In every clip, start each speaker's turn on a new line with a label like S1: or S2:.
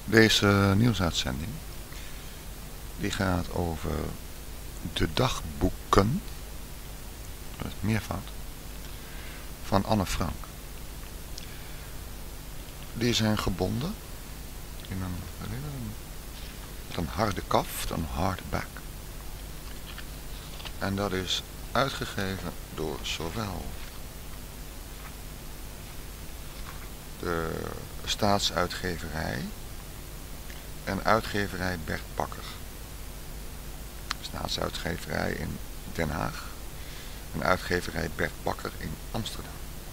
S1: Deze nieuwsuitzending die gaat over de dagboeken, dat is meervoud, van Anne Frank. Die zijn gebonden in een harde kaft, een hardback. En dat is uitgegeven door zowel de Staatsuitgeverij en uitgeverij Bert Bakker. Staatsuitgeverij in Den Haag en uitgeverij Bert Bakker in Amsterdam.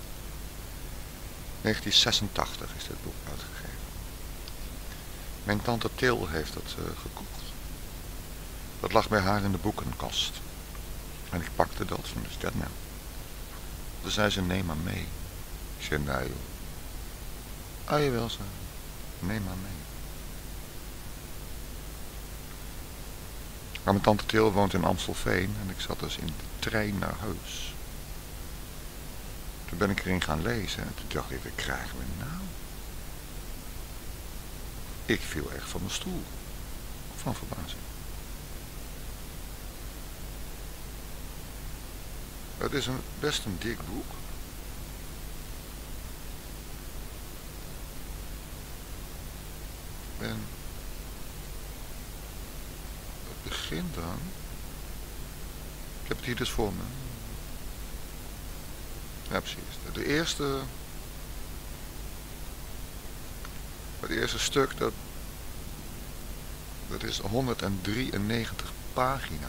S1: 1986 is dit boek uitgegeven. Mijn tante Til heeft het gekocht. Dat lag bij haar in de boekenkast. En ik pakte dat, en dus dat nou. Toen zei ze, neem maar mee. Ik zei, nee joh. Ah jawel, zei ze. Neem maar mee. Maar mijn tante Til woont in Amstelveen en ik zat dus in de trein naar huis. Toen ben ik erin gaan lezen en toen dacht ik, wat krijgen we nou? Ik viel echt van mijn stoel. Van verbazing. Het is best een dik boek. En het begint dan. Ik heb het hier dus voor me. Ja, precies. Het eerste stuk, dat is 193 pagina's.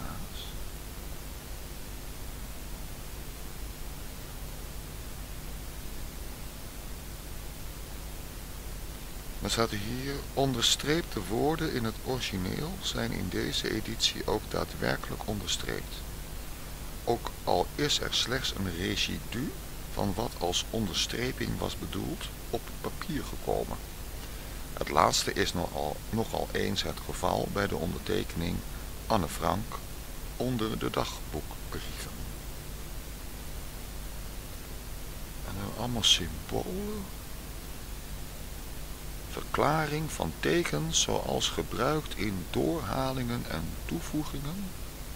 S1: Dan staat er hier, onderstreepte woorden in het origineel zijn in deze editie ook daadwerkelijk onderstreept. Ook al is er slechts een residu van wat als onderstreping was bedoeld op papier gekomen. Het laatste is nogal eens het geval bij de ondertekening Anne Frank onder de dagboekbrieven. En dan allemaal symbolen. Verklaring van tekens zoals gebruikt in doorhalingen en toevoegingen.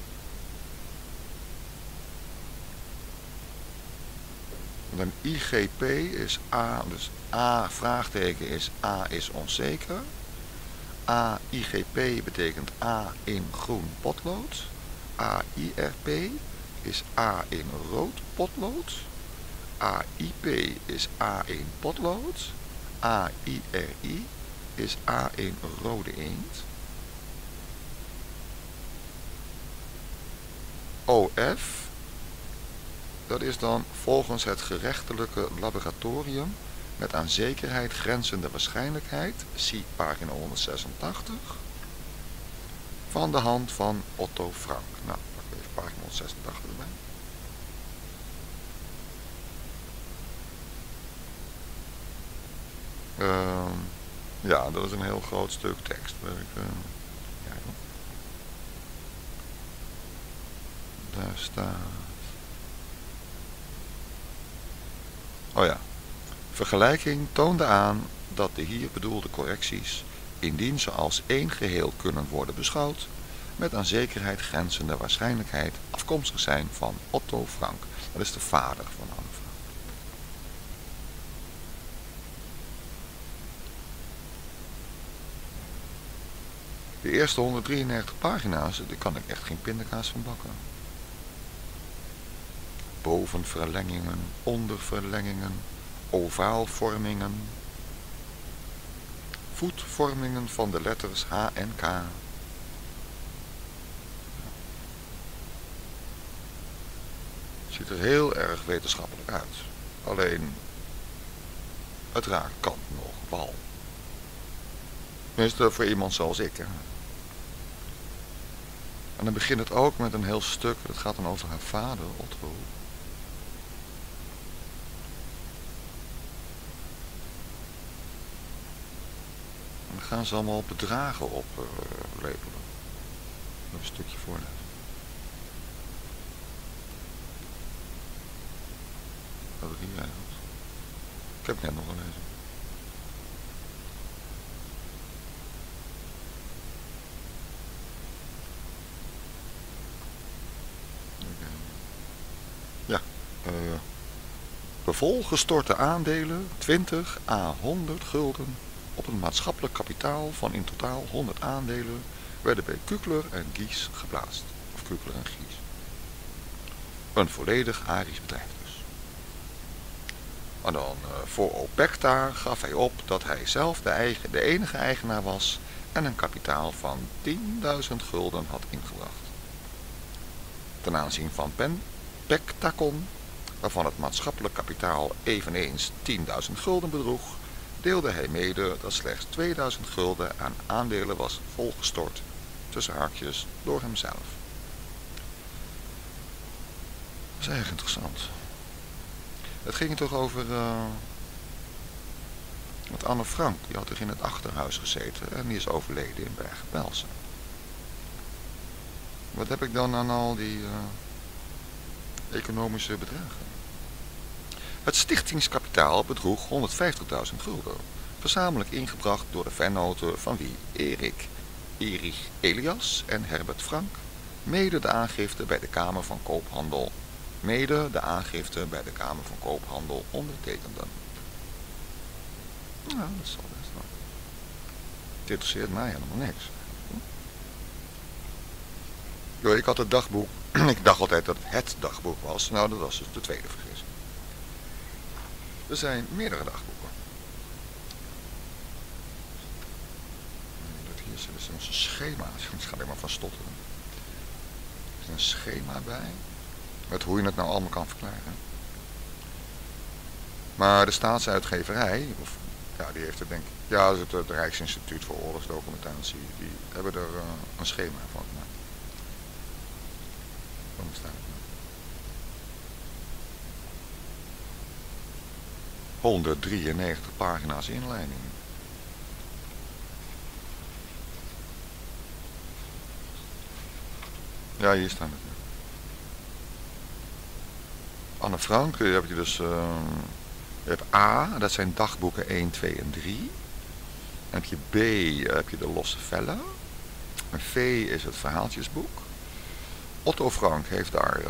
S1: Een IGP is A, dus A vraagteken is A is onzeker. A IGP betekent A in groen potlood. AIRP is A in rood potlood. AIP is A in potlood. AIRI is A in rode inkt. OF, dat is dan volgens het gerechtelijke laboratorium met aan zekerheid grenzende waarschijnlijkheid, zie pagina 186, van de hand van Otto Frank. Nou, pak even pagina 186 erbij. Ja, dat is een heel groot stuk tekst. Daar staat... Oh ja. Vergelijking toonde aan dat de hier bedoelde correcties, indien ze als één geheel kunnen worden beschouwd, met aan zekerheid grenzende waarschijnlijkheid afkomstig zijn van Otto Frank. Dat is de vader van Anne Frank. De eerste 193 pagina's, daar kan ik echt geen pindakaas van bakken. Bovenverlengingen, onderverlengingen, ovaalvormingen, voetvormingen van de letters H en K. Het ziet er heel erg wetenschappelijk uit. Alleen, het raakt kant nog wal. Tenminste, voor iemand zoals ik. Hè. En dan begint het ook met een heel stuk, dat gaat dan over haar vader, Otto. En dan gaan ze allemaal bedragen oplepelen. Nog een stukje voorlezen. Wat heb ik hier eigenlijk? Ik heb het net nog gelezen. de volgestorte aandelen 20 à 100 gulden op een maatschappelijk kapitaal van in totaal 100 aandelen werden bij Kukler en Gies geplaatst. Of Kukler en Gies. Een volledig Arisch bedrijf dus. En dan voor Opekta gaf hij op dat hij zelf de enige eigenaar was en een kapitaal van 10.000 gulden had ingebracht. Ten aanzien van Pectacon, waarvan het maatschappelijk kapitaal eveneens 10.000 gulden bedroeg, deelde hij mede dat slechts 2000 gulden aan aandelen was volgestort, tussen haakjes, door hemzelf. Dat is erg interessant. Het ging toch over met Anne Frank, die had toch in het achterhuis gezeten en die is overleden in Bergen-Belsen. Wat heb ik dan aan al die economische bedragen? Het stichtingskapitaal bedroeg 150.000 gulden, gezamenlijk ingebracht door de vennoten van wie Erich Elias en Herbert Frank, mede de aangifte bij de Kamer van Koophandel ondertekenden. Nou, dat zal best wel. Het interesseert mij helemaal niks. Jo, ik had het dagboek. Ik dacht altijd dat het dagboek was. Nou, dat was dus de tweede vergissing. Er zijn meerdere dagboeken. Hier zit een schema. Ik ga er maar van stotteren. Er is een schema bij. Met hoe je het nou allemaal kan verklaren. Maar de staatsuitgeverij, of ja, die heeft het denk ik. Ja, dat is het Rijksinstituut voor Oorlogsdocumentatie. Die hebben er een schema van gemaakt. Waar staat het nou? 193 pagina's inleiding. Ja, hier staan het. Anne Frank, heb je dus. Je hebt A, dat zijn dagboeken 1, 2 en 3. Dan heb je B, heb je de losse vellen. En V is het verhaaltjesboek. Otto Frank heeft daar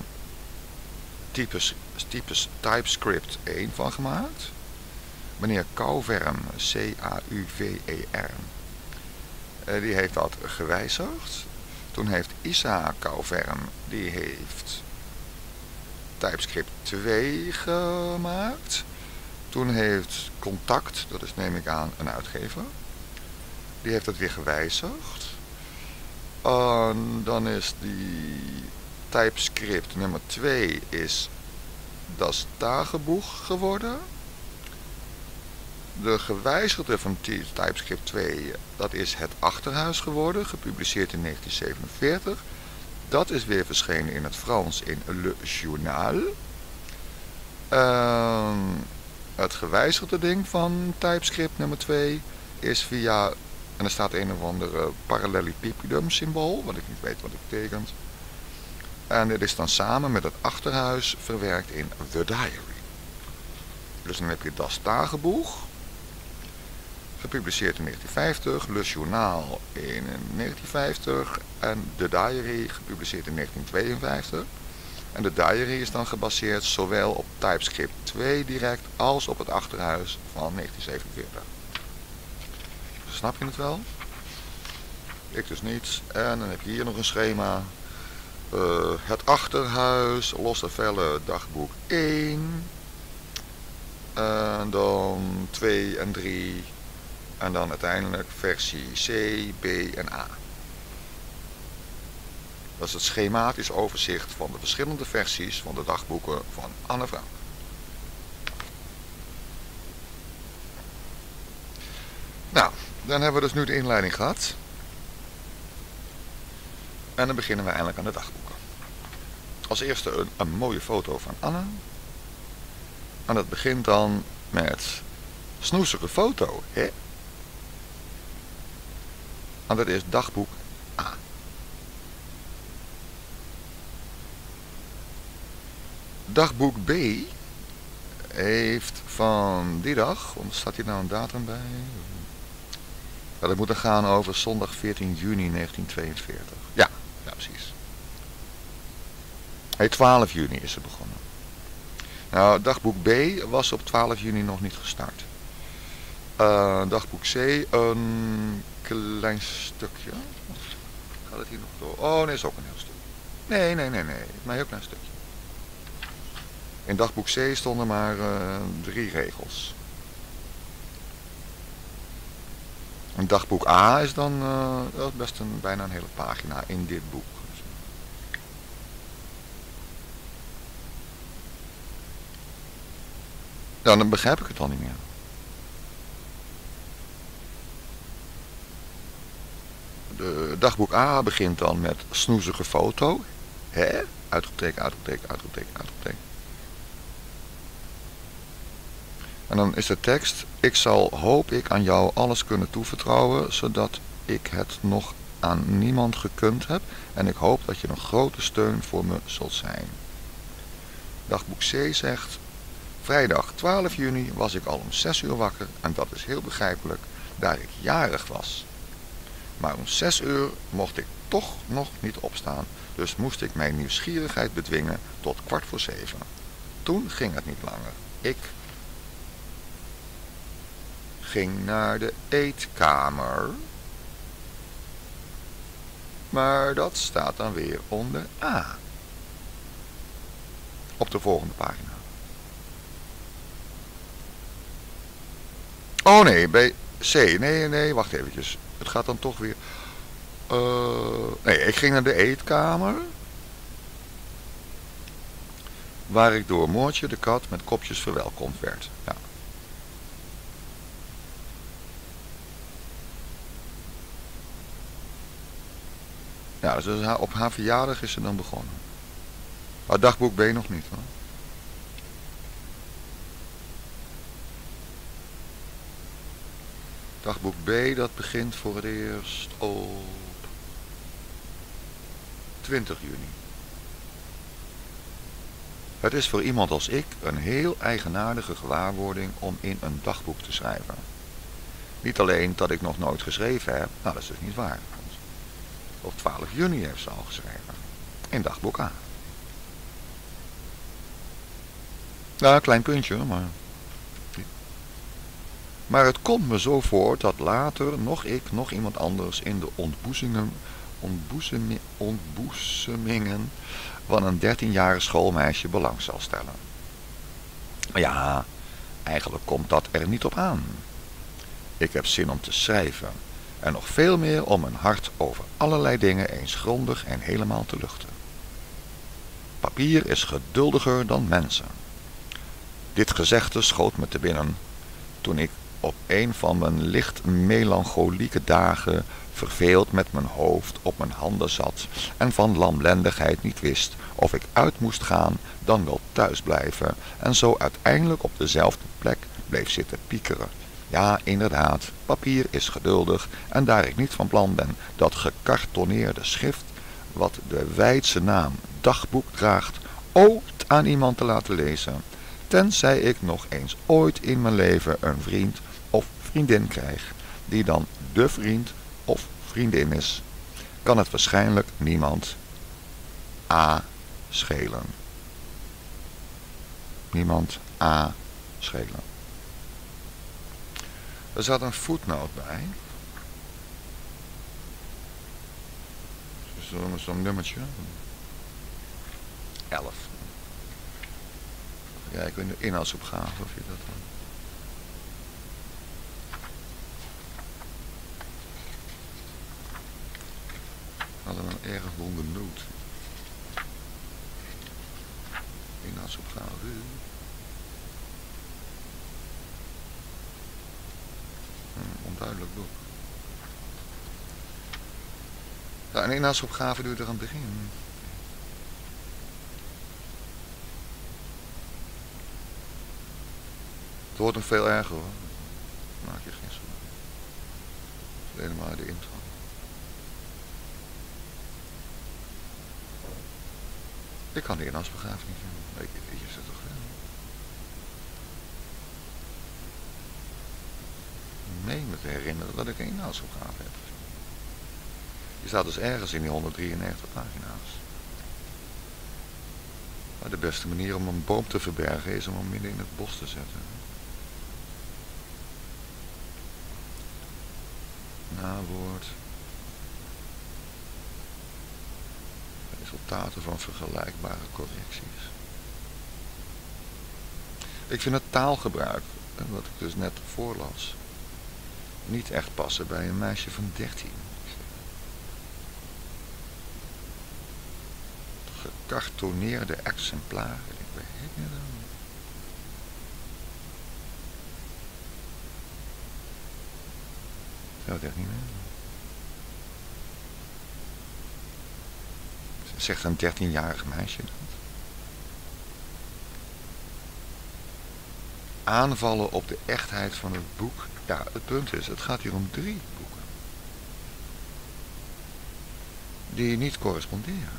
S1: TypeScript 1 van gemaakt. Meneer Kauverm, C-A-U-V-E-R, die heeft dat gewijzigd. Toen heeft Isa Kauverm, die heeft TypeScript 2 gemaakt. Toen heeft Contact, dat is neem ik aan een uitgever, die heeft het weer gewijzigd. Dan is die TypeScript nummer 2 is Das Tagebuch geworden. De gewijzigde van TypeScript 2, dat is Het Achterhuis geworden, gepubliceerd in 1947. Dat is weer verschenen in het Frans in Le Journal. Het gewijzigde ding van TypeScript nummer 2 is via, en er staat een of andere parallelepipedum symbool, wat ik niet weet wat het betekent. En dit is dan samen met het Achterhuis verwerkt in The Diary. Dus dan heb je Das Tagebuch, gepubliceerd in 1950, Le Journal in 1950 en The Diary gepubliceerd in 1952. En de Diary is dan gebaseerd zowel op TypeScript 2 direct als op het Achterhuis van 1947. Snap je het wel? Ik dus niet. En dan heb je hier nog een schema. Het Achterhuis, losse vellen, dagboek 1. En dan 2 en 3. En dan uiteindelijk versie C, B en A. Dat is het schematisch overzicht van de verschillende versies van de dagboeken van Anne Frank. Nou, dan hebben we dus nu de inleiding gehad. En dan beginnen we eindelijk aan de dagboeken. Als eerste een mooie foto van Anne. En dat begint dan met snoezige foto, hè? En dat is dagboek A. Dagboek B heeft van die dag, want staat hier nou een datum bij? Ja, dat moet dan gaan over zondag 14 juni 1942. Ja, precies. Hey, 12 juni is het begonnen. Nou, dagboek B was op 12 juni nog niet gestart. Dagboek C, een klein stukje. Gaat het hier nog door? Oh nee, is ook een heel stuk. Nee, maar een heel klein stukje. In dagboek C stonden maar 3 regels. En dagboek A is dan dat is best bijna een hele pagina in dit boek. Ja, dan begrijp ik het al niet meer. De dagboek A begint dan met snoezige foto. Hè? Uitroepteken, uitroepteken, uitroepteken, uitroepteken. En dan is de tekst: ik zal, hoop ik, aan jou alles kunnen toevertrouwen, zodat ik het nog aan niemand gekund heb. En ik hoop dat je een grote steun voor me zult zijn. Dagboek C zegt: vrijdag 12 juni was ik al om 6 uur wakker en dat is heel begrijpelijk, daar ik jarig was. Maar om 6 uur mocht ik toch nog niet opstaan, dus moest ik mijn nieuwsgierigheid bedwingen tot 6:15. Toen ging het niet langer. Ik ging naar de eetkamer, maar dat staat dan weer onder A. Op de volgende pagina. Oh nee, bij C. Nee, wacht eventjes. Het gaat dan toch weer... nee, ik ging naar de eetkamer, waar ik door Moortje de kat met kopjes verwelkomd werd. Ja. Ja, dus op haar verjaardag is ze dan begonnen. Maar dagboek B nog niet hoor. Dagboek B, dat begint voor het eerst op 20 juni. Het is voor iemand als ik een heel eigenaardige gewaarwording om in een dagboek te schrijven. Niet alleen dat ik nog nooit geschreven heb, nou dat is dus niet waar. Op 12 juni heeft ze al geschreven. In dagboek A. Ja, een klein puntje, maar... Maar het komt me zo voor dat later nog ik, nog iemand anders in de ontboezemingen van een 13-jarig schoolmeisje belang zal stellen. Maar ja, eigenlijk komt dat er niet op aan. Ik heb zin om te schrijven en nog veel meer om mijn hart over allerlei dingen eens grondig en helemaal te luchten. Papier is geduldiger dan mensen. Dit gezegde schoot me te binnen toen ik op een van mijn licht melancholieke dagen verveeld met mijn hoofd op mijn handen zat en van lamlendigheid niet wist of ik uit moest gaan dan wel thuis blijven en zo uiteindelijk op dezelfde plek bleef zitten piekeren. Ja, inderdaad, papier is geduldig en daar ik niet van plan ben dat gekartonneerde schrift, wat de wijdse naam dagboek draagt, ooit aan iemand te laten lezen, tenzij ik nog eens ooit in mijn leven een vriend of vriendin krijg, die dan de vriend of vriendin is, kan het waarschijnlijk niemand A schelen. Niemand A schelen. Er zat een voetnoot bij. Zo'n nummertje. 11. Kijken in de inhoudsopgave of je dat dan... Hadden we een erg ronde noot. Inhoudsopgave. Onduidelijk boek. Ja, een inhoudsopgave doe je er aan het begin. Het wordt nog veel erger hoor. Maak je geen zorgen. Alleen maar de intro. Ik kan de inhoudsopgave niet vinden. Weet je het toch wel? Nee, me te herinneren dat ik een inhoudsopgave heb. Die staat dus ergens in die 193 pagina's. Maar de beste manier om een boom te verbergen is om hem midden in het bos te zetten. Nawoord. Resultaten van vergelijkbare correcties. Ik vind het taalgebruik, wat ik dus net voorlas, niet echt passen bij een meisje van 13. Gekartoneerde exemplaren. Ik weet het niet. Zou het echt niet meer. Zegt een 13-jarig meisje dat? Aanvallen op de echtheid van het boek. Ja, het punt is, het gaat hier om 3 boeken. Die niet corresponderen.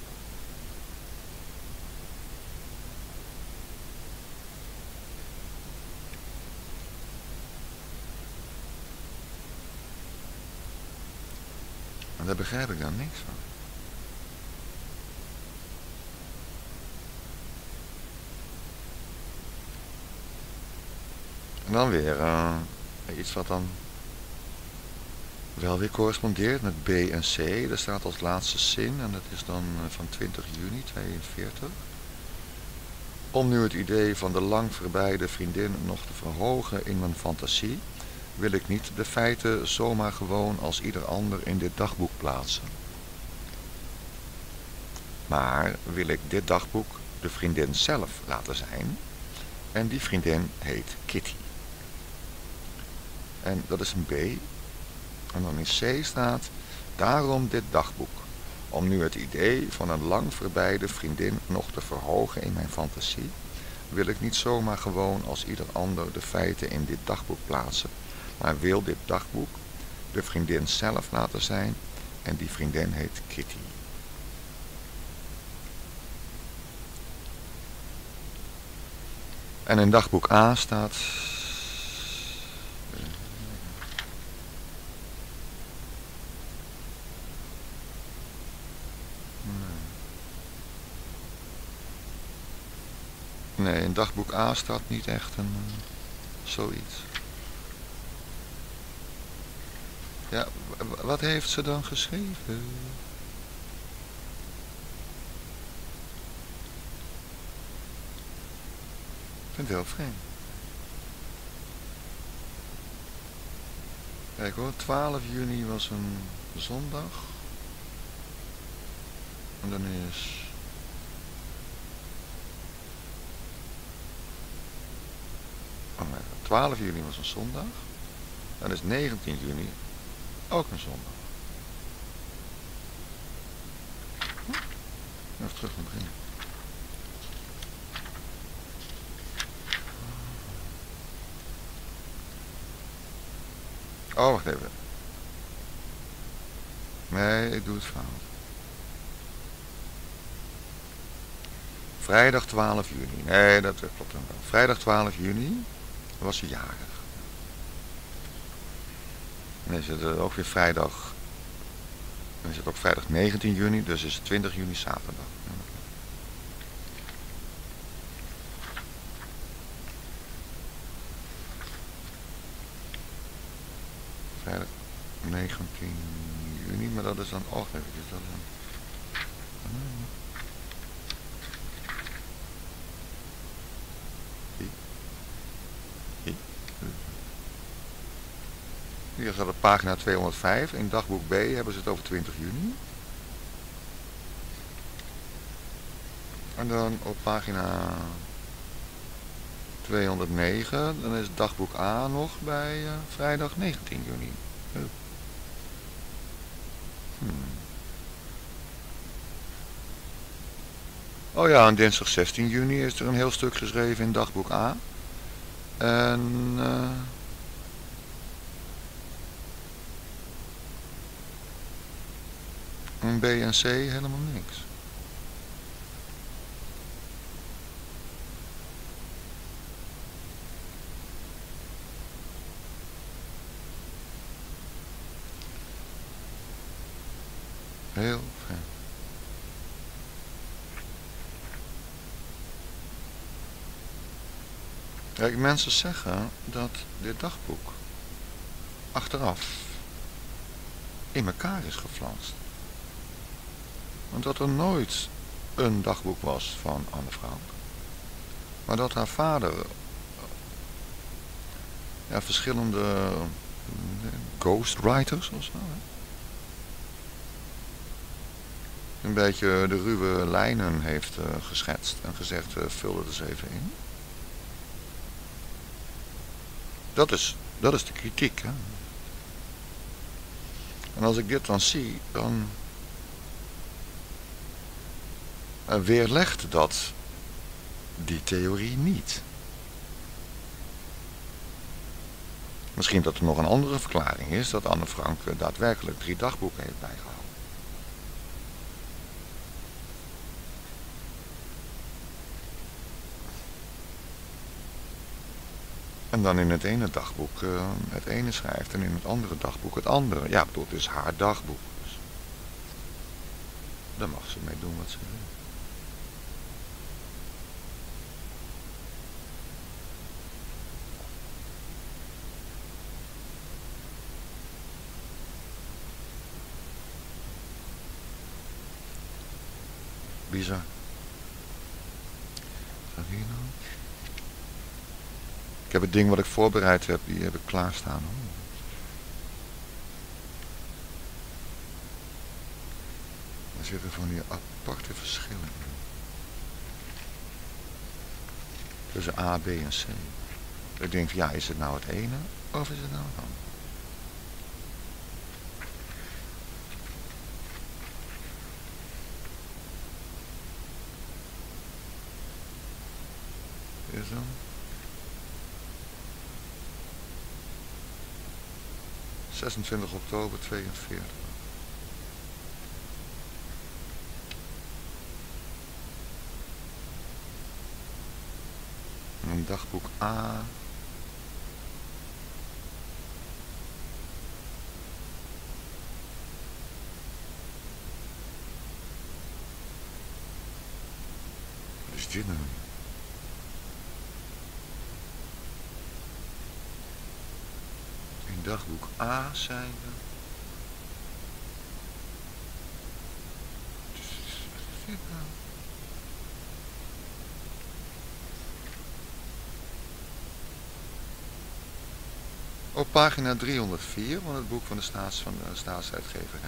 S1: En daar begrijp ik dan niks van. En dan weer iets wat dan wel weer correspondeert met B en C. Dat staat als laatste zin en dat is dan van 20 juni 42. Om nu het idee van de lang verbeide vriendin nog te verhogen in mijn fantasie, wil ik niet de feiten zomaar gewoon als ieder ander in dit dagboek plaatsen. Maar wil ik dit dagboek de vriendin zelf laten zijn en die vriendin heet Kitty. En dat is een B. En dan in C staat, daarom dit dagboek. Om nu het idee van een lang verbeide vriendin nog te verhogen in mijn fantasie, wil ik niet zomaar gewoon als ieder ander de feiten in dit dagboek plaatsen, maar wil dit dagboek de vriendin zelf laten zijn en die vriendin heet Kitty. En in dagboek A staat... Nee, in dagboek A staat niet echt een zoiets. Ja, wat heeft ze dan geschreven? Ik vind het heel vreemd. Kijk hoor, 12 juni was een zondag. En dan is... 12 juni was een zondag. Dan is 19 juni ook een zondag. Even terug naar het begin. Oh, wacht even. Nee, ik doe het fout. Vrijdag 12 juni. Nee, dat klopt dan wel. Vrijdag 12 juni was ze jarig. En dan is het ook weer vrijdag. Dan is het ook vrijdag 19 juni, dus is het 20 juni zaterdag. Vrijdag 19 juni, maar dat is dan ook eventjes. Dat is dan... Hier staat op pagina 205. In dagboek B hebben ze het over 20 juni. En dan op pagina 209, dan is dagboek A nog bij vrijdag 19 juni. Oh ja, en dinsdag 16 juni is er een heel stuk geschreven in dagboek A. En... B en C helemaal niks. Heel fijn. Kijk, mensen zeggen dat dit dagboek achteraf in elkaar is geflanst. Want dat er nooit een dagboek was van Anne Frank. Maar dat haar vader verschillende ghostwriters of zo. Hè? Een beetje de ruwe lijnen heeft geschetst en gezegd, vul het eens even in. Dat is de kritiek. Hè? En als ik dit dan zie, dan weerlegt dat die theorie niet. Misschien dat er nog een andere verklaring is, dat Anne Frank daadwerkelijk 3 dagboeken heeft bijgehouden. En dan in het ene dagboek het ene schrijft en in het andere dagboek het andere. Ja, bedoel, het is haar dagboek. Dus daar mag ze mee doen wat ze wil. Bizar. Wat hier nou? Ik heb het ding wat ik voorbereid heb, die heb ik klaarstaan. Hoor. Er zitten van die aparte verschillen in. Tussen A, B en C. Ik denk, ja, is het nou het ene of is het nou het andere? Is dan? ...26 oktober 42. Een dagboek A. Wat is dit nou? In dagboek A zijn we. Wat is dit nou? Op pagina 304 van het boek van de staatsuitgeverij.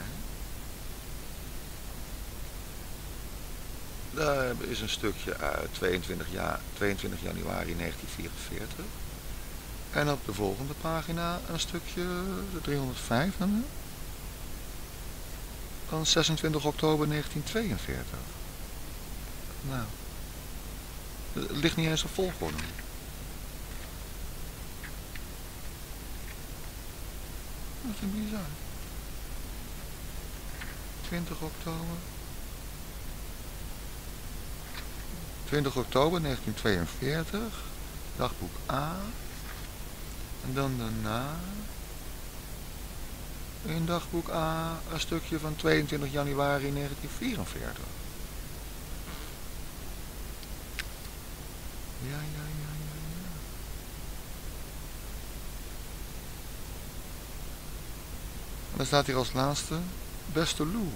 S1: Daar is een stukje uit 22 januari 1944. En op de volgende pagina een stukje, de 305 dan. Van 26 oktober 1942. Nou, het ligt niet eens op volgorde. Dat is bizar. 20 oktober. 20 oktober 1942. Dagboek A. En dan daarna. In dagboek A een stukje van 22 januari 1944. Ja. En dan staat hier als laatste, beste Lou.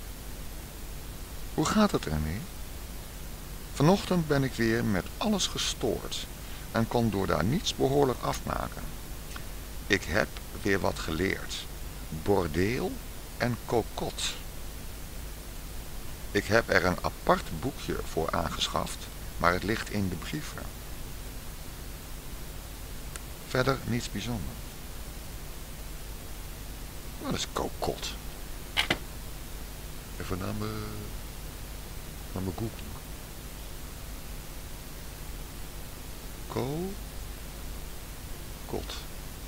S1: Hoe gaat het ermee? Vanochtend ben ik weer met alles gestoord en kon door daar niets behoorlijk afmaken. Ik heb weer wat geleerd. Bordeel en kokot. Ik heb er een apart boekje voor aangeschaft, maar het ligt in de brieven. Verder niets bijzonders. Wat is kokot? Even naar mijn Google. Kokot.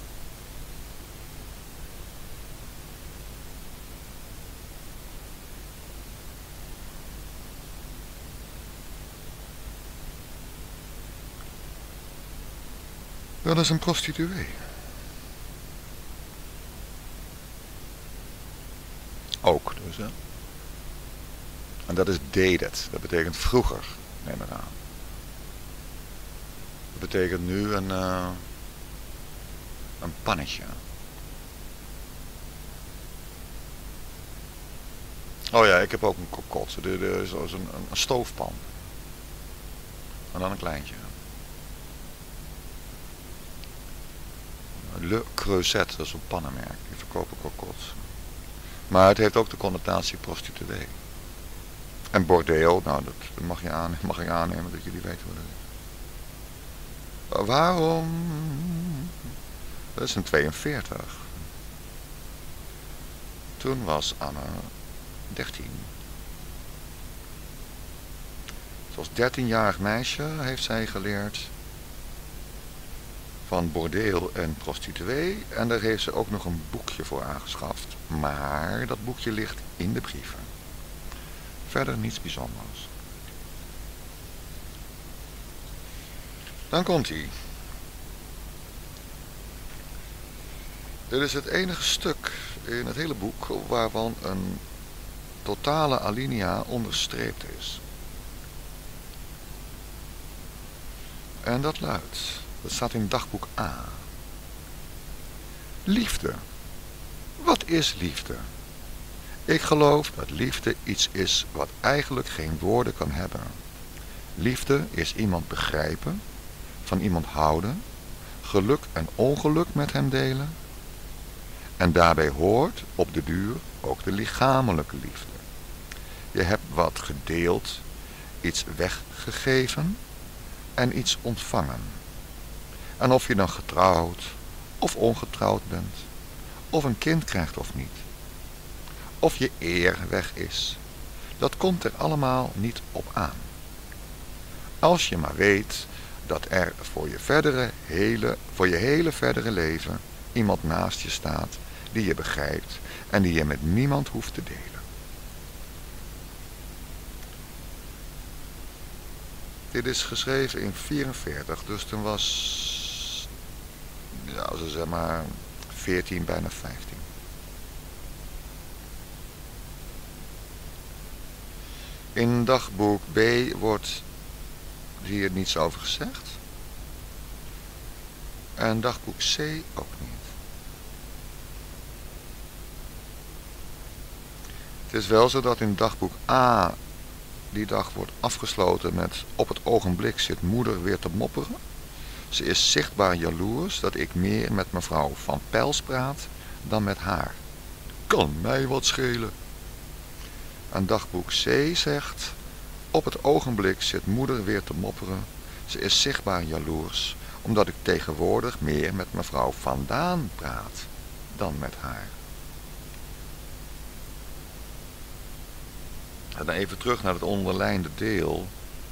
S1: Dat is een prostituee. Ook dus, hè. En dat is dated. Dat betekent vroeger, neem ik aan. Dat betekent nu een pannetje. Oh ja, ik heb ook een cocotte. Dit is een stoofpan. En dan een kleintje. Le Creuset, dat is een pannenmerk. Die verkopen cocottes. Maar het heeft ook de connotatie prostituee. En bordeel, nou dat mag ik aannemen dat jullie weten wat het is. Waarom? Dat is een 42. Toen was Anne 13. Als 13-jarig meisje heeft zij geleerd van bordeel en prostituee. En daar heeft ze ook nog een boekje voor aangeschaft. Maar dat boekje ligt in de brieven. Verder niets bijzonders. Dan komt hij. Dit is het enige stuk in het hele boek waarvan een totale alinea onderstreept is. En dat luidt, dat staat in dagboek A. Liefde. Wat is liefde? Ik geloof dat liefde iets is wat eigenlijk geen woorden kan hebben. Liefde is iemand begrijpen, van iemand houden, geluk en ongeluk met hem delen. En daarbij hoort op de duur ook de lichamelijke liefde. Je hebt wat gedeeld, iets weggegeven en iets ontvangen. En of je dan getrouwd of ongetrouwd bent, of een kind krijgt of niet, of je eer weg is, dat komt er allemaal niet op aan. Als je maar weet dat er voor je hele verdere leven iemand naast je staat die je begrijpt en die je met niemand hoeft te delen. Dit is geschreven in 44, dus toen was, ja, zeg maar 14, bijna 15. In dagboek B wordt hier niets over gezegd. En dagboek C ook niet. Het is wel zo dat in dagboek A die dag wordt afgesloten met: op het ogenblik zit moeder weer te mopperen. Ze is zichtbaar jaloers dat ik meer met mevrouw Van Pels praat dan met haar. Kan mij wat schelen. En dagboek C zegt: op het ogenblik zit moeder weer te mopperen. Ze is zichtbaar jaloers omdat ik tegenwoordig meer met mevrouw Van Daan praat dan met haar. En dan even terug naar het onderlijnde deel.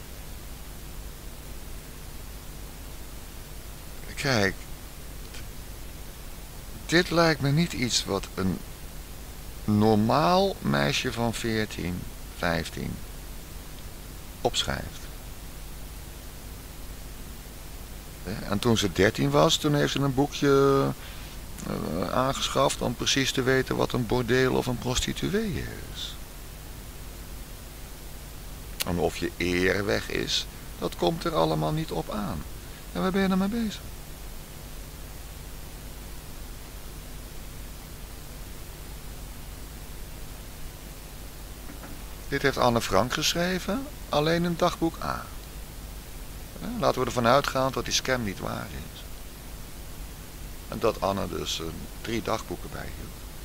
S1: Kijk, dit lijkt me niet iets wat een normaal meisje van 14, 15 opschrijft. En toen ze 13 was, toen heeft ze een boekje aangeschaft om precies te weten wat een bordeel of een prostituee is. En of je eer weg is, dat komt er allemaal niet op aan. En waar ben je dan mee bezig? Dit heeft Anne Frank geschreven, alleen in dagboek A. Laten we ervan uitgaan dat die scam niet waar is. En dat Anne dus 3 dagboeken bijhield.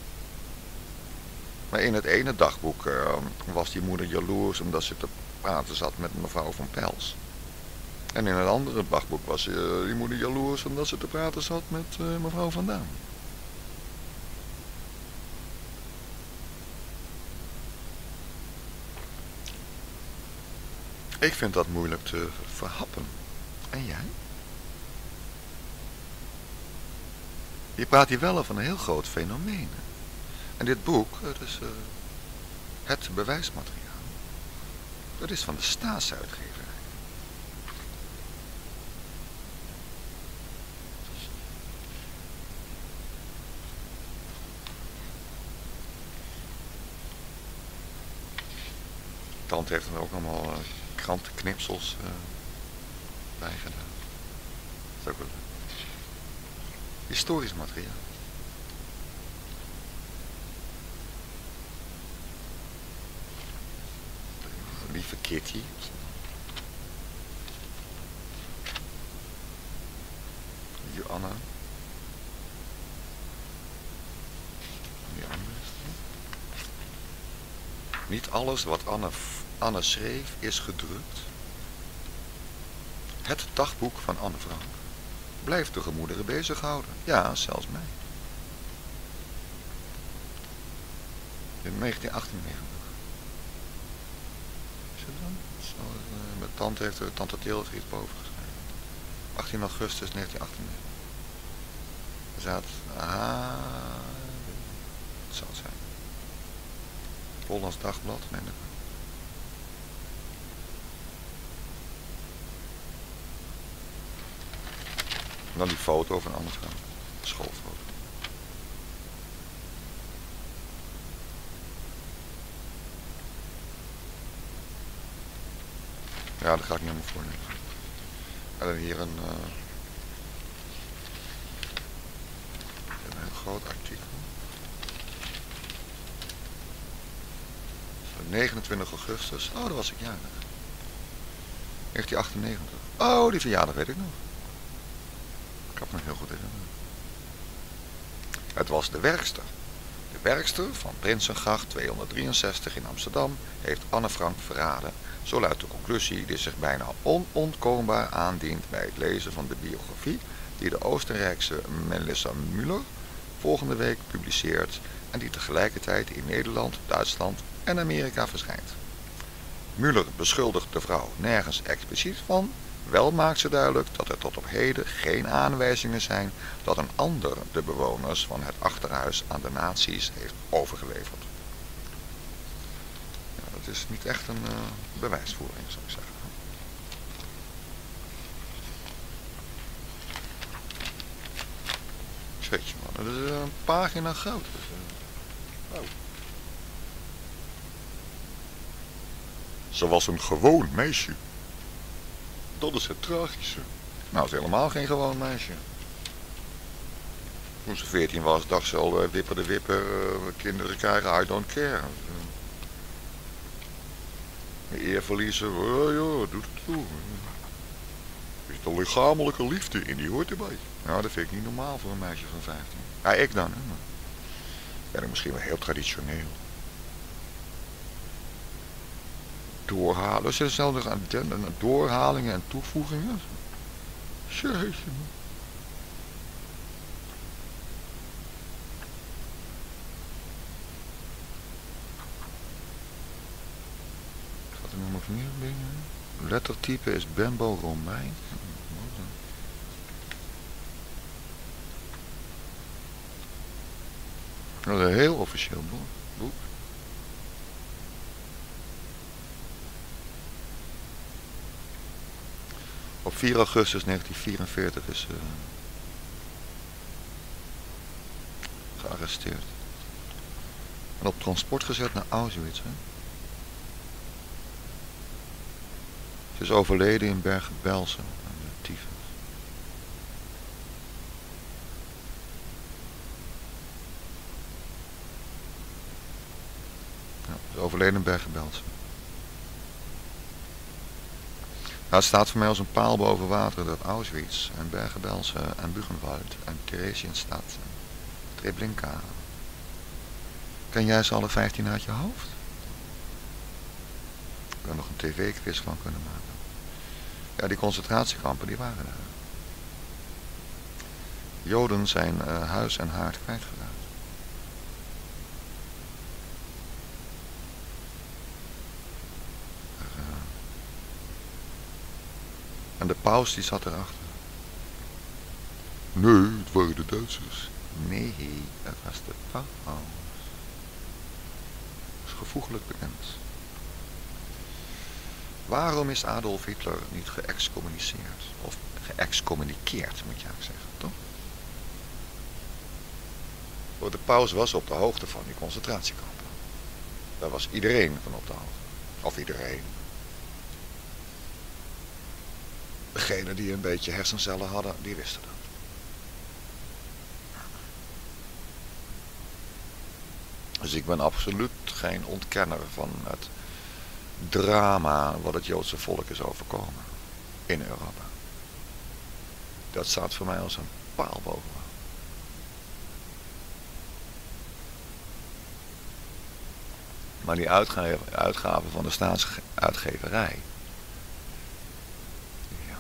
S1: Maar in het ene dagboek was die moeder jaloers omdat ze te praten zat met mevrouw Van Pels. En in het andere dagboek was die moeder jaloers omdat ze te praten zat met mevrouw Van Daan. Ik vind dat moeilijk te verhappen. En jij? Je praat hier wel over een heel groot fenomeen. En dit boek, het is het bewijsmateriaal. Dat is van de staatsuitgeverij. Tante heeft er ook allemaal krantenknipsels bij gedaan. is ook wel historisch materiaal. Lieve Kitty. Hier Anna. Die andere is er. Niet alles wat Anne schreef is gedrukt. Het dagboek van Anne Frank blijft de gemoederen bezighouden. Ja, zelfs mij. In 1998. Is het dan? Mijn tante heeft tante Teelt iets boven geschreven. 18 augustus 1998. Er staat, het zal het zijn. Hollands Dagblad, neem ik. En dan die foto van Anne Frank. Schoolfoto. Ja, dat ga ik niet helemaal voornemen. En dan hier een groot artikel. 29 augustus. Oh, dat was ik jarig. 1998. Oh, die verjaardag weet ik nog. Ik heb me heel goed herinnerd. Het was de werkster. De werkster van Prinsengracht 263 in Amsterdam heeft Anne Frank verraden. Zo luidt de conclusie die zich bijna onontkoombaar aandient bij het lezen van de biografie die de Oostenrijkse Melissa Müller volgende week publiceert en die tegelijkertijd in Nederland, Duitsland en Amerika verschijnt. Müller beschuldigt de vrouw nergens expliciet van, wel maakt ze duidelijk dat er tot op heden geen aanwijzingen zijn dat een ander de bewoners van het achterhuis aan de nazi's heeft overgeleverd. Ja, dat is niet echt een bewijsvoering, zou ik zeggen. Jeetje man, dat is een pagina groot. Oh. Ze was een gewoon meisje. Dat is het tragische. Nou, ze is helemaal geen gewoon meisje. Toen ze 14 was, dacht ze al, wipper de wipper, kinderen krijgen, I don't care. Eer verliezen, ja, doet het toe. Er zit een lichamelijke liefde in, die hoort erbij. Nou, dat vind ik niet normaal voor een meisje van 15. Ja, ik dan, hè. Ben ik misschien wel heel traditioneel. Doorhalen, er zitten zelfs nog aan doorhalingen en toevoegingen. Jeetje. Gaat er nog meer dingen? Lettertype is Benbow Romein. Dat is een heel officieel boek. Op 4 augustus 1944 is ze gearresteerd. En op transport gezet naar Auschwitz. Hè? Ze is overleden in Bergen-Belsen aan de tyfus. Ja, ze is overleden in Bergen-Belsen. Nou, het staat voor mij als een paal boven water dat Auschwitz en Bergen-Belsen en Buchenwald en Theresienstadt en Treblinka. Ken jij ze alle 15 uit je hoofd? Ik had nog een tv-quiz van kunnen maken. Ja, die concentratiekampen die waren er. Joden zijn huis en haard kwijtgeraakt. En de paus die zat erachter. Nee, het waren de Duitsers. Nee, dat was de paus. Dat is gevoeglijk bekend. Waarom is Adolf Hitler niet geëxcommuniceerd? Of geëxcommuniceerd, moet je eigenlijk zeggen, toch? Want de paus was op de hoogte van die concentratiekampen. Daar was iedereen van op de hoogte. Of iedereen. Degenen die een beetje hersencellen hadden, die wisten dat. Dus ik ben absoluut geen ontkenner van het drama wat het Joodse volk is overkomen in Europa. Dat staat voor mij als een paal bovenaan. Maar die uitgaven van de staatsuitgeverij. Ja.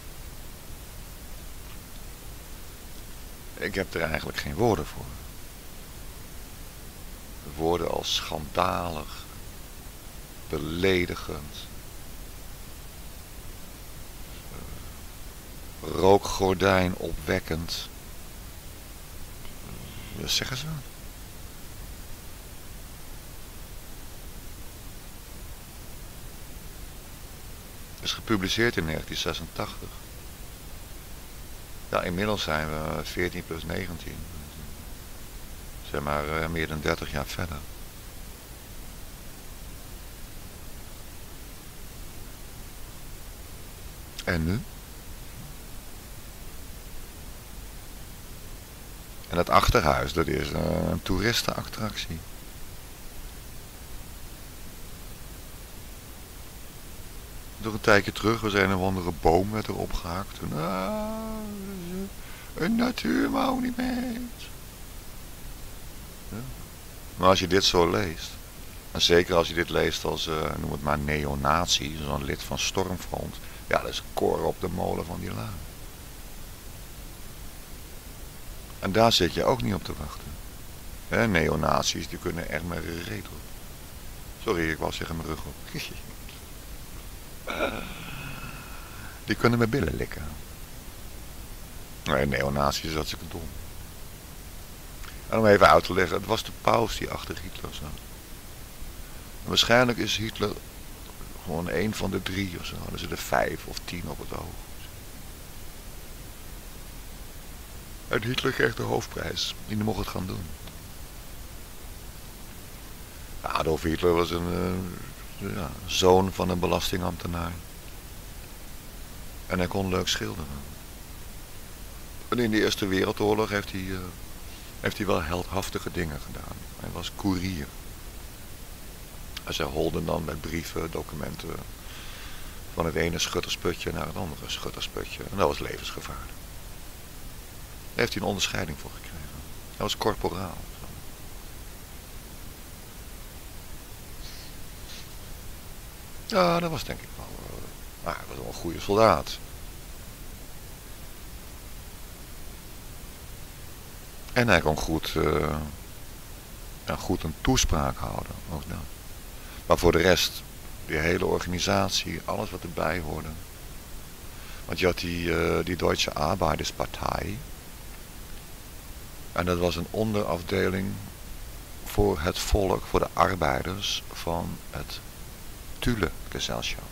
S1: Ik heb er eigenlijk geen woorden voor. Woorden als schandalig, beledigend, rookgordijn opwekkend. Dat zeggen ze. Het is gepubliceerd in 1986. Ja, inmiddels zijn we 14 plus 19. Zeg maar meer dan 30 jaar verder. En nu? En het achterhuis, dat is een toeristenattractie. Door een tijdje terug, we zijn een of andere boom werd er opgehakt. Een natuurmonument. Ja. Maar als je dit zo leest, en zeker als je dit leest als, noem het maar neonazi, zo'n lid van Stormfront, ja, dat is koren op de molen van die lui. En daar zit je ook niet op te wachten. Neonazi's, die kunnen echt maar reet op. Sorry, ik was zeggen mijn rug op. Die kunnen mijn billen likken. Nee, neonazi's is hartstikke dom. En om even uit te leggen, het was de paus die achter Hitler zat. En waarschijnlijk is Hitler gewoon een van de 3 of zo. Er zitten 5 of 10 op het oog. En Hitler kreeg de hoofdprijs. Die mocht het gaan doen. Adolf Hitler was een zoon van een belastingambtenaar. En hij kon leuk schilderen. En in de Eerste Wereldoorlog heeft hij wel heldhaftige dingen gedaan. Hij was koerier. En zij holden dan met brieven, documenten van het ene schuttersputje naar het andere schuttersputje. En dat was levensgevaarlijk. Daar heeft hij een onderscheiding voor gekregen. Hij was korporaal. Ja, dat was denk ik wel. Maar hij was wel een goede soldaat. En hij kon goed een toespraak houden. Ook dat. Maar voor de rest, die hele organisatie, alles wat erbij hoorde. Want je had die Deutsche Arbeiterspartei. En dat was een onderafdeling voor het volk, voor de arbeiders van het Thule-gezelschap.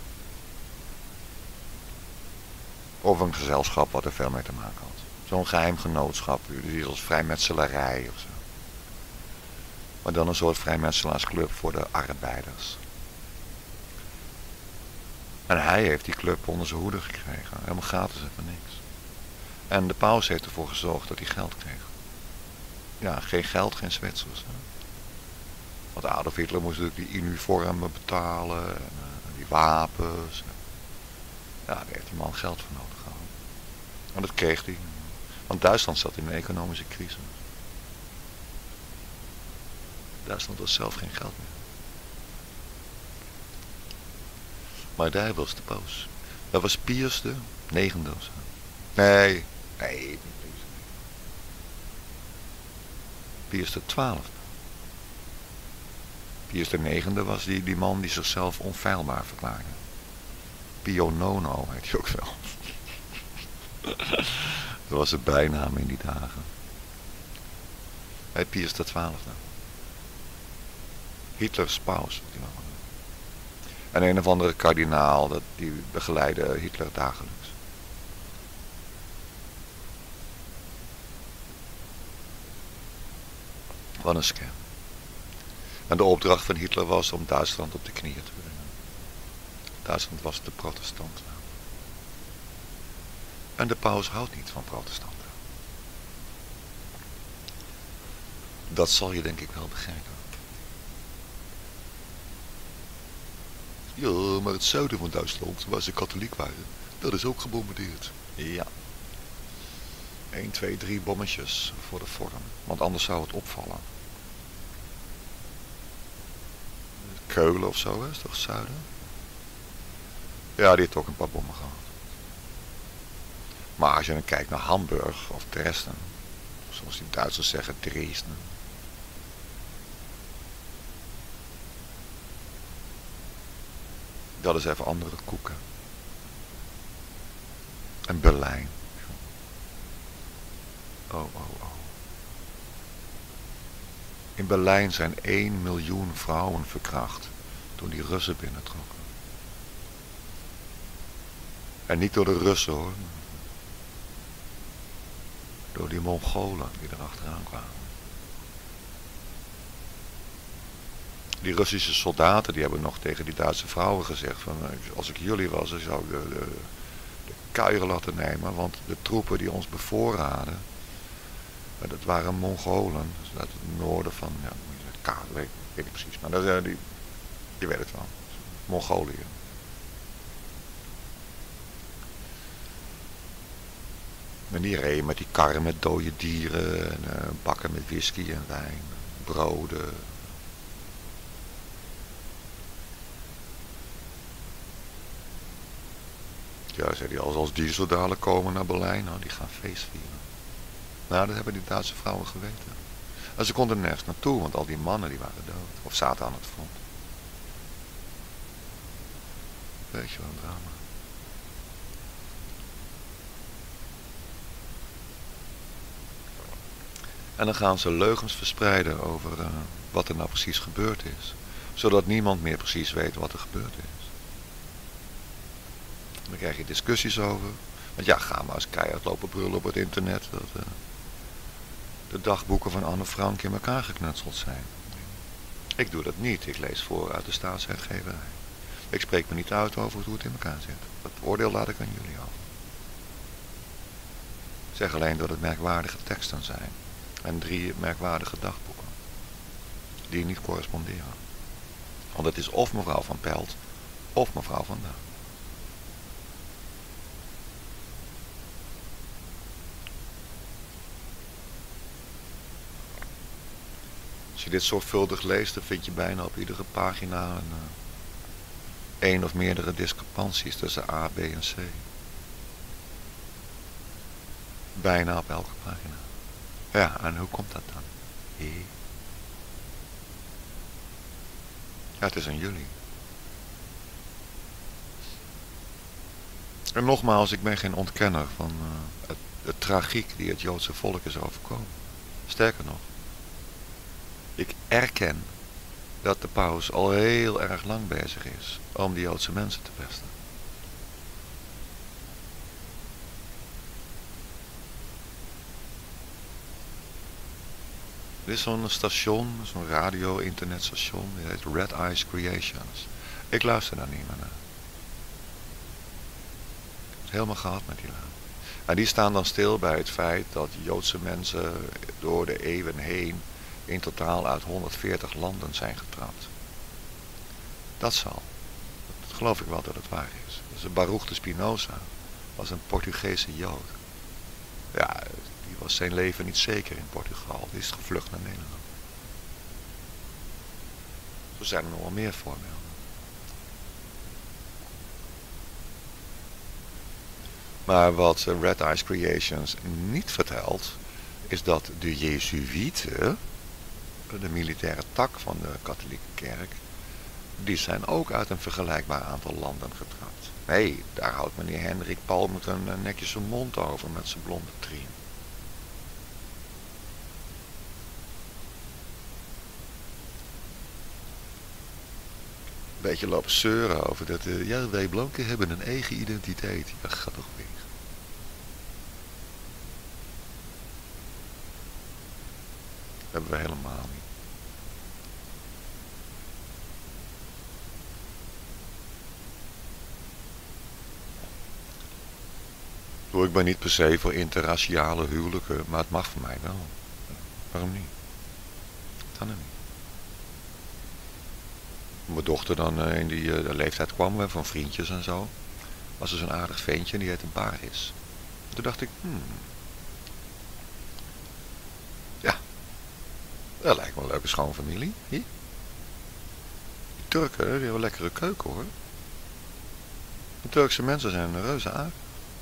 S1: Of een gezelschap wat er veel mee te maken had. Zo'n geheim genootschap, die als vrijmetselarij of zo. Maar dan een soort vrijmetselaarsclub voor de arbeiders. En hij heeft die club onder zijn hoede gekregen. Helemaal gratis en voor niks. En de paus heeft ervoor gezorgd dat hij geld kreeg. Ja, geen geld, geen Zwitsers. Hè. Want Adolf Hitler moest natuurlijk die uniformen betalen. En die wapens. Ja, daar heeft die man geld voor nodig gehad. En dat kreeg hij. Want Duitsland zat in een economische crisis. Duitsland had zelf geen geld meer. Maar daar was de paus. Dat was Pius de 9e of zo. Nee, Pius de 12e. Pius de 9e was die man die zichzelf onfeilbaar verklaarde. Pio Nono heet hij ook wel. Dat was het bijnaam in die dagen. Hij Pius de 12e. Hitlers paus. En een of andere kardinaal, die begeleidde Hitler dagelijks. Wat een scam. En de opdracht van Hitler was om Duitsland op de knieën te brengen. Duitsland was de protestant. En de paus houdt niet van protestanten. Dat zal je denk ik wel begrijpen. Ja, maar het zuiden van Duitsland, waar ze katholiek waren, dat is ook gebombardeerd. Ja. 1, 2, 3 bommetjes voor de vorm, want anders zou het opvallen. Keulen of zo, is toch het zuiden? Ja, die heeft ook een paar bommen gehad. Maar als je dan kijkt naar Hamburg of Dresden, zoals die Duitsers zeggen, Dresden. Dat is even andere koeken. En Berlijn. Oh, oh, oh. In Berlijn zijn 1 miljoen vrouwen verkracht toen die Russen binnentrokken. En niet door de Russen hoor. Door die Mongolen die erachteraan kwamen. Die Russische soldaten die hebben nog tegen die Duitse vrouwen gezegd van als ik jullie was, dan zou ik de kuieren laten nemen, want de troepen die ons bevoorraden, dat waren Mongolen, dus uit het noorden van, ja, weet ik niet precies, maar dat, je weet het wel, Mongolië. En die reden met die karren met dode dieren en bakken met whisky en wijn, broden. Ja, zei hij, als die zo dadelijk komen naar Berlijn, nou, die gaan feest vieren. Nou, dat hebben die Duitse vrouwen geweten. En ze konden nergens naartoe, want al die mannen die waren dood. Of zaten aan het front. Weet je wel, een drama. En dan gaan ze leugens verspreiden over wat er nou precies gebeurd is. Zodat niemand meer precies weet wat er gebeurd is. Dan krijg je discussies over. Want ja, ga maar eens keihard lopen brullen op het internet. Dat de dagboeken van Anne Frank in elkaar geknutseld zijn. Ik doe dat niet. Ik lees voor uit de staatsuitgeverij. Ik spreek me niet uit over hoe het in elkaar zit. Dat oordeel laat ik aan jullie over. Ik zeg alleen dat het merkwaardige teksten zijn. En 3 merkwaardige dagboeken. Die niet corresponderen. Want het is of mevrouw van Pelt, of mevrouw van Daan. Als je dit zorgvuldig leest, dan vind je bijna op iedere pagina één of meerdere discrepanties tussen A, B en C. Bijna op elke pagina. Ja, en hoe komt dat dan? Ja, het is aan jullie. En nogmaals, ik ben geen ontkenner van de tragiek die het Joodse volk is overkomen. Sterker nog, ik erken dat de paus al heel erg lang bezig is om die Joodse mensen te pesten. Er is zo'n station, zo'n radio-internetstation, die heet Red Eyes Creations. Ik luister daar niet meer naar. Ik heb het helemaal gehad met die lui. En die staan dan stil bij het feit dat Joodse mensen door de eeuwen heen in totaal uit 140 landen zijn getrapt. Dat zal. Dat geloof ik wel dat het waar is. Dus Baruch de Spinoza was een Portugese Jood. Ja, die was zijn leven niet zeker in Portugal. Die is gevlucht naar Nederland. Zo zijn er nog wel meer voorbeelden. Maar wat Red Eyes Creations niet vertelt, is dat de Jezuïeten, de militaire tak van de katholieke kerk, die zijn ook uit een vergelijkbaar aantal landen getrapt. Nee, daar houdt meneer Hendrik Palmert netjes zijn mond over met zijn blonde trien. Beetje lopen zeuren over dat, ja, wij blanken hebben een eigen identiteit. Ja, ga toch weg. Dat hebben we helemaal niet. Ik ben niet per se voor interraciale huwelijken, maar het mag voor mij wel. Waarom niet? Kan er niet. Mijn dochter dan in die leeftijd kwam van vriendjes en zo. Was er zo'n aardig ventje en die heette Baris. Toen dacht ik, ja, dat lijkt me een leuke schoonfamilie. Hier. Die Turken, die hebben een lekkere keuken hoor. De Turkse mensen zijn reuze aardig.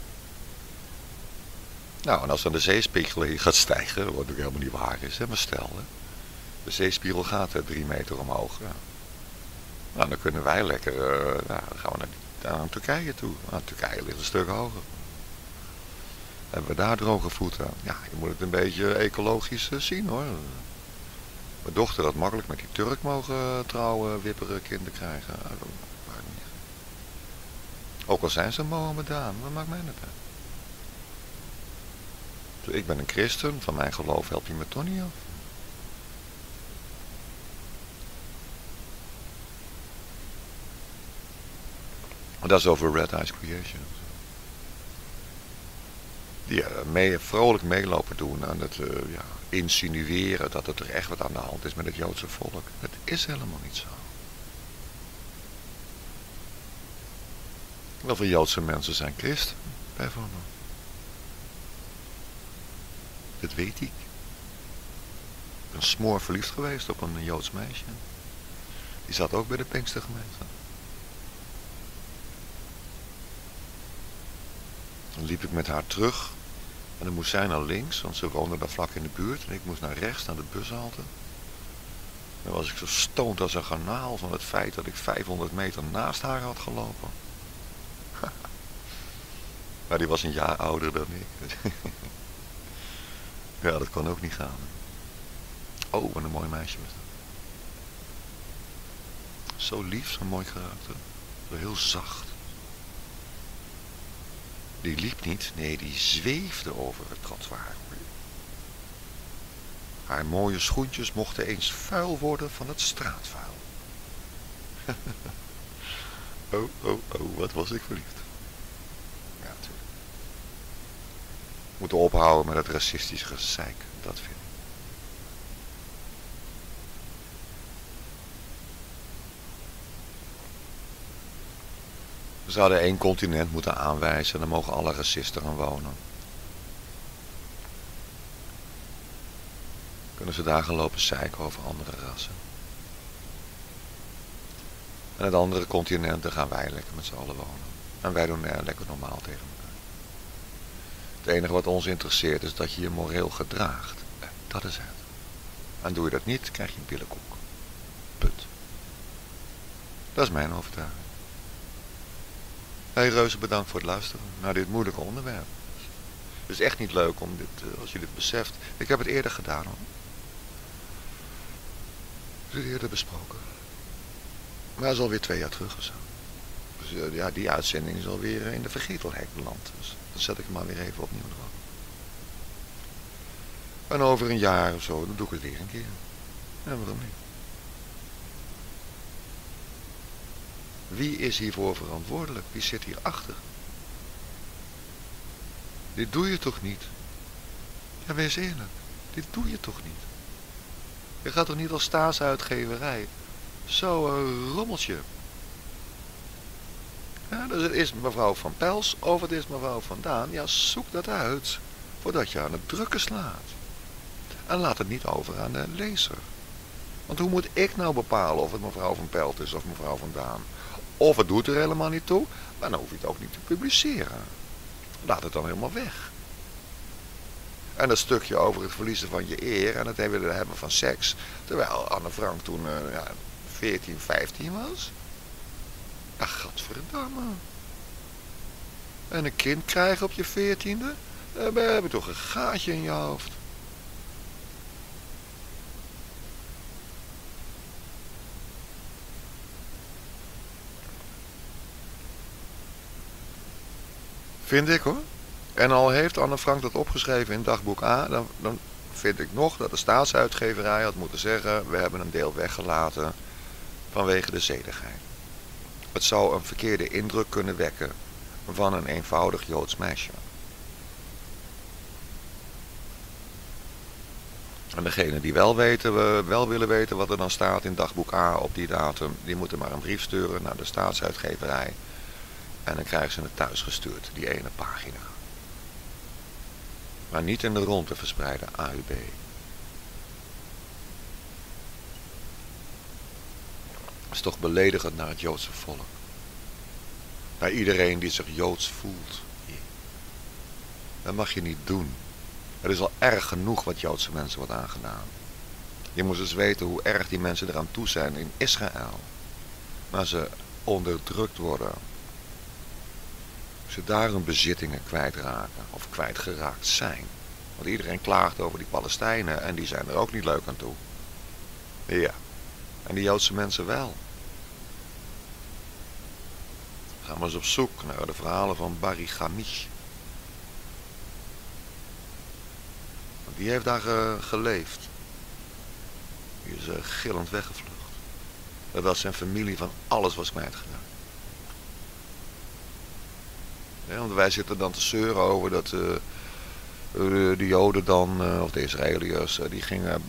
S1: Nou, en als dan de zeespiegel hier gaat stijgen, wat natuurlijk helemaal niet waar is, hè, maar stel, hè, de zeespiegel gaat 3 meter omhoog. Ja. Nou, dan kunnen wij lekker, dan gaan we naar Turkije toe. Nou, Turkije ligt een stuk hoger. Hebben we daar droge voeten? Ja, je moet het een beetje ecologisch zien hoor. Mijn dochter had makkelijk met die Turk mogen trouwen, wipperen, kinderen krijgen. Ook al zijn ze Mohammedaan, wat maakt mij dat uit? Ik ben een christen, van mijn geloof help je me toch niet af. Dat is over Red Eyes Creation. Die vrolijk meelopen doen aan het insinueren dat het er echt wat aan de hand is met het Joodse volk. Het is helemaal niet zo. Wel veel Joodse mensen zijn christen, bijvoorbeeld. Dat weet ik. Ik ben smoor verliefd geweest op een Joods meisje. Die zat ook bij de Pinkstergemeente. Dan liep ik met haar terug. En dan moest zij naar links, want ze woonde daar vlak in de buurt. En ik moest naar rechts, naar de bushalte. Dan was ik zo stoned als een garnaal van het feit dat ik 500 meter naast haar had gelopen. Maar die was een jaar ouder dan ik. Ja, dat kon ook niet gaan. Oh, wat een mooi meisje was dat. Zo lief, zo'n mooi karakter. Zo heel zacht. Die liep niet, nee, die zweefde over het trottoir. Haar mooie schoentjes mochten eens vuil worden van het straatvuil. Oh, wat was ik verliefd. Ja, natuurlijk. We moeten ophouden met het racistische gezeik, dat vind ik. We zouden 1 continent moeten aanwijzen en dan mogen alle racisten gaan wonen. Kunnen ze daar gaan lopen zeiken over andere rassen. En het andere continent, daar gaan wij lekker met z'n allen wonen. En wij doen lekker normaal tegen elkaar. Het enige wat ons interesseert is dat je je moreel gedraagt. Dat is het. En doe je dat niet, krijg je een billenkoek. Punt. Dat is mijn overtuiging. Hey reuze, bedankt voor het luisteren naar dit moeilijke onderwerp. Het is echt niet leuk om dit, als je dit beseft. Ik heb het eerder gedaan hoor. Ik heb het eerder besproken. Maar dat is alweer 2 jaar terug of zo. Dus ja, die uitzending is alweer in de vergetelheid beland. Dus dan zet ik hem maar weer even opnieuw erop. En over een jaar of zo, dan doe ik het weer een keer. Ja, waarom niet? Wie is hiervoor verantwoordelijk? Wie zit hierachter? Dit doe je toch niet? Ja, wees eerlijk. Dit doe je toch niet? Je gaat toch niet als staatsuitgeverij zo'n rommeltje. Ja, dus het is mevrouw Van Pels of het is mevrouw Van Daan. Ja, zoek dat uit voordat je aan het drukken slaat. En laat het niet over aan de lezer. Want hoe moet ik nou bepalen of het mevrouw Van Pelt is of mevrouw Van Daan? Of het doet er helemaal niet toe, maar dan hoef je het ook niet te publiceren. Laat het dan helemaal weg. En dat stukje over het verliezen van je eer en het hebben van seks. Terwijl Anne Frank toen 14, 15 was. Ach, gadverdamme. En een kind krijgen op je 14e? We hebben toch een gaatje in je hoofd. Vind ik hoor. En al heeft Anne Frank dat opgeschreven in dagboek A, dan vind ik nog dat de staatsuitgeverij had moeten zeggen, we hebben een deel weggelaten vanwege de zedigheid. Het zou een verkeerde indruk kunnen wekken van een eenvoudig Joods meisje. En degene die wel willen weten wat er dan staat in dagboek A op die datum, die moeten maar een brief sturen naar de staatsuitgeverij. En dan krijgen ze het thuis gestuurd, die ene pagina. Maar niet in de ronde verspreiden, AUB. Dat is toch beledigend naar het Joodse volk. Naar iedereen die zich Joods voelt. Dat mag je niet doen. Het is al erg genoeg wat Joodse mensen wordt aangedaan. Je moet eens weten hoe erg die mensen eraan toe zijn in Israël. Maar ze onderdrukt worden. Ze daar hun bezittingen kwijtraken of kwijtgeraakt zijn. Want iedereen klaagt over die Palestijnen en die zijn er ook niet leuk aan toe. Ja, en die Joodse mensen wel. Gaan we eens op zoek naar de verhalen van Barry Gamish. Die heeft daar geleefd. Die is gillend weggevlucht. Dat zijn familie van alles was kwijtgeraakt. Ja, want wij zitten dan te zeuren over dat de Joden dan, of de Israëliërs, die gingen,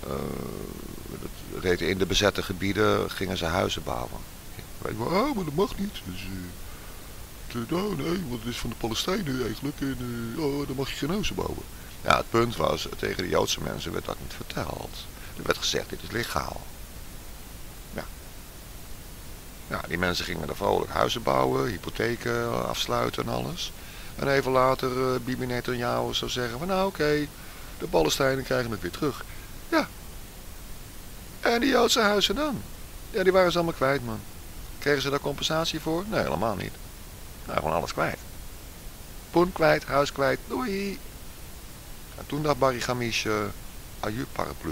S1: dat heette in de bezette gebieden, gingen ze huizen bouwen. Wij zeggen, oh, maar dat mag niet. Dus, nou, nee, want het is van de Palestijnen eigenlijk. En oh, dan mag je geen huizen bouwen. Ja, het punt was, tegen de Joodse mensen werd dat niet verteld. Er werd gezegd, dit is legaal. Ja. Ja, die mensen gingen er vrolijk huizen bouwen, hypotheken afsluiten en alles. En even later Bibi Netanyahu zou zeggen van nou oké, de Palestijnen krijgen het weer terug. Ja. En die Joodse huizen dan? Ja, die waren ze allemaal kwijt, man. Kregen ze daar compensatie voor? Nee, helemaal niet. Nou, gewoon alles kwijt. Poen kwijt, huis kwijt, doei. En toen dacht Barry Gamish, aju paraplu.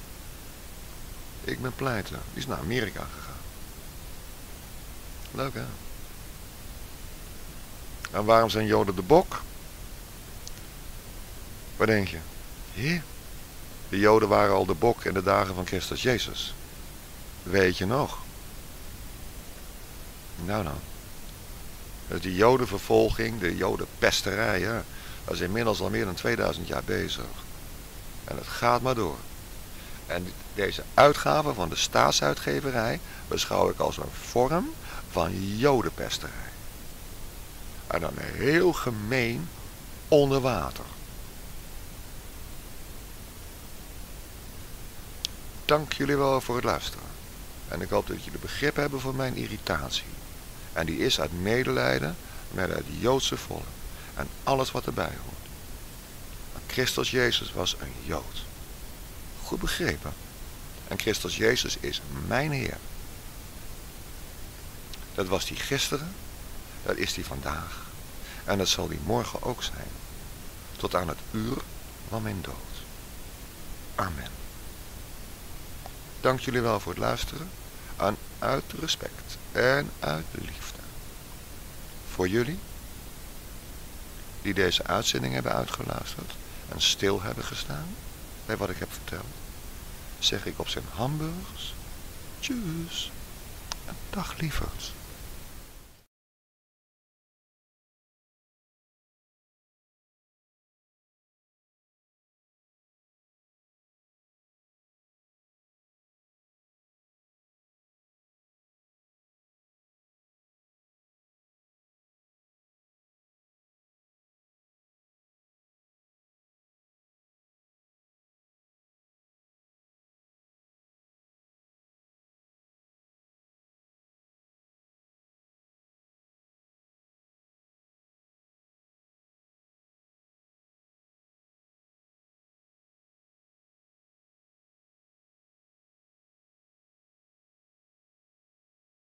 S1: Ik ben pleiten. Die is naar Amerika gegaan. Leuk, hè? En waarom zijn Joden de bok? Wat denk je? Hier? De Joden waren al de bok in de dagen van Christus Jezus. Weet je nog? Nou dan. Dus die Jodenvervolging, de Jodenpesterij, hè, dat is inmiddels al meer dan 2000 jaar bezig. En het gaat maar door. En deze uitgave van de staatsuitgeverij beschouw ik als een vorm van Jodenpesterij. En dan heel gemeen onder water. Dank jullie wel voor het luisteren. En ik hoop dat jullie begrip hebben voor mijn irritatie. En die is uit medelijden met het Joodse volk. En alles wat erbij hoort. Maar Christus Jezus was een Jood. Goed begrepen. En Christus Jezus is mijn Heer. Dat was die gisteren. Dat is die vandaag. En dat zal die morgen ook zijn. Tot aan het uur van mijn dood. Amen. Dank jullie wel voor het luisteren. En uit respect en uit liefde. Voor jullie, die deze uitzending hebben uitgeluisterd en stil hebben gestaan bij wat ik heb verteld, zeg ik op zijn hamburgers, tjus en dag lieverds.